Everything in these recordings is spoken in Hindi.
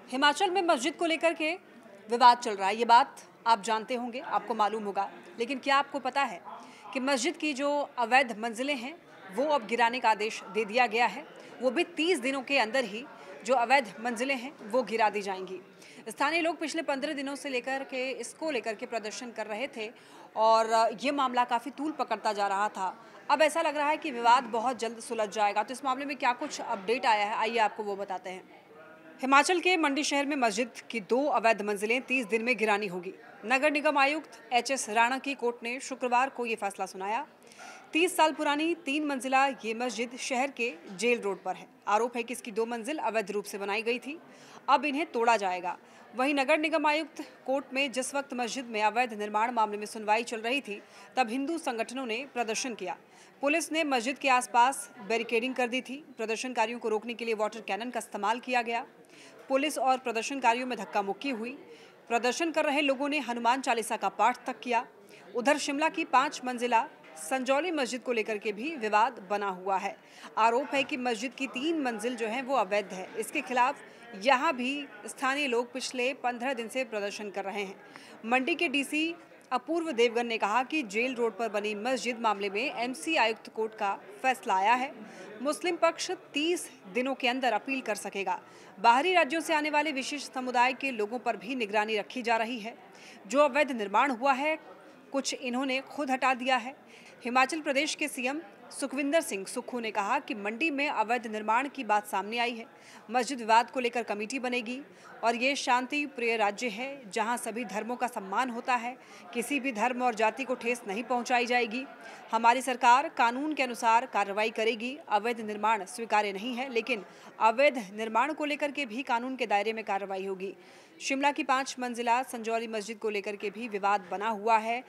हिमाचल में मस्जिद को लेकर के विवाद चल रहा है। ये बात आप जानते होंगे, आपको मालूम होगा। लेकिन क्या आपको पता है कि मस्जिद की जो अवैध मंजिलें हैं वो अब गिराने का आदेश दे दिया गया है। वो भी 30 दिनों के अंदर ही जो अवैध मंजिलें हैं वो गिरा दी जाएंगी। स्थानीय लोग पिछले 15 दिनों से इसको लेकर के प्रदर्शन कर रहे थे और ये मामला काफ़ी तूल पकड़ता जा रहा था। अब ऐसा लग रहा है कि विवाद बहुत जल्द सुलझ जाएगा। तो इस मामले में क्या कुछ अपडेट आया है, आइए आपको वो बताते हैं। हिमाचल के मंडी शहर में मस्जिद की 2 अवैध मंजिलें 30 दिन में गिरानी होगी। नगर निगम आयुक्त एच.एस. राणा की कोर्ट ने शुक्रवार को ये फैसला सुनाया। 30 साल पुरानी 3 मंजिला ये मस्जिद शहर के जेल रोड पर है। आरोप है कि इसकी 2 मंजिल अवैध रूप से बनाई गई थी। अब इन्हें तोड़ा जाएगा। वहीं नगर निगम आयुक्त कोर्ट में जिस वक्त मस्जिद में अवैध निर्माण मामले में सुनवाई चल रही थी, तब हिंदू संगठनों ने प्रदर्शन किया। पुलिस ने मस्जिद के आसपास बैरिकेडिंग कर दी थी। प्रदर्शनकारियों को रोकने के लिए वाटर कैनन का इस्तेमाल किया गया। पुलिस और प्रदर्शनकारियों में धक्का मुक्की हुई। प्रदर्शन कर रहे लोगों ने हनुमान चालीसा का पाठ तक किया। उधर शिमला की 5 मंजिला संजौली मस्जिद को लेकर के भी विवाद बना हुआ है। आरोप है कि मस्जिद की 3 मंजिल जो है वो अवैध है। इसके खिलाफ यहाँ भी स्थानीय लोग पिछले 15 दिन से प्रदर्शन कर रहे हैं। मंडी के डीसी अपूर्व देवगन ने कहा कि जेल रोड पर बनी मस्जिद मामले में एमसी आयुक्त कोर्ट का फैसला आया है। मुस्लिम पक्ष 30 दिनों के अंदर अपील कर सकेगा। बाहरी राज्यों से आने वाले विशेष समुदाय के लोगों पर भी निगरानी रखी जा रही है। जो अवैध निर्माण हुआ है, कुछ इन्होंने खुद हटा दिया है। हिमाचल प्रदेश के सीएम सुखविंदर सिंह सुक्खू ने कहा कि मंडी में अवैध निर्माण की बात सामने आई है। मस्जिद विवाद को लेकर कमेटी बनेगी और ये शांति प्रिय राज्य है जहां सभी धर्मों का सम्मान होता है। किसी भी धर्म और जाति को ठेस नहीं पहुंचाई जाएगी। हमारी सरकार कानून के अनुसार कार्रवाई करेगी। अवैध निर्माण स्वीकार्य नहीं है, लेकिन अवैध निर्माण को लेकर के भी कानून के दायरे में कार्रवाई होगी। शिमला की 5 मंजिला संजौली मस्जिद को लेकर के भी विवाद बना हुआ है।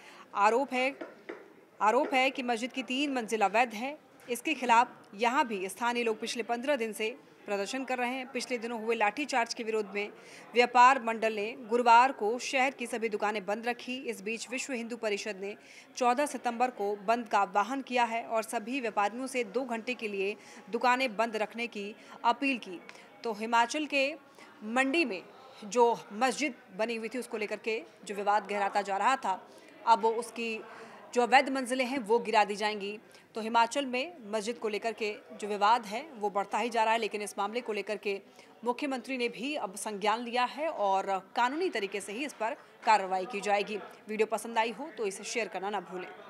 आरोप है कि मस्जिद की 3 मंजिल अवैध है। इसके खिलाफ यहाँ भी स्थानीय लोग पिछले 15 दिन से प्रदर्शन कर रहे हैं। पिछले दिनों हुए लाठीचार्ज के विरोध में व्यापार मंडल ने गुरुवार को शहर की सभी दुकानें बंद रखी। इस बीच विश्व हिंदू परिषद ने 14 सितंबर को बंद का आह्वान किया है और सभी व्यापारियों से 2 घंटे के लिए दुकानें बंद रखने की अपील की। तो हिमाचल के मंडी में जो मस्जिद बनी हुई थी उसको लेकर के जो विवाद गहराता जा रहा था, अब उसकी जो अवैध मंजिलें हैं वो गिरा दी जाएंगी। तो हिमाचल में मस्जिद को लेकर के जो विवाद है वो बढ़ता ही जा रहा है। लेकिन इस मामले को लेकर के मुख्यमंत्री ने भी अब संज्ञान लिया है और कानूनी तरीके से ही इस पर कार्रवाई की जाएगी। वीडियो पसंद आई हो तो इसे शेयर करना ना भूलें।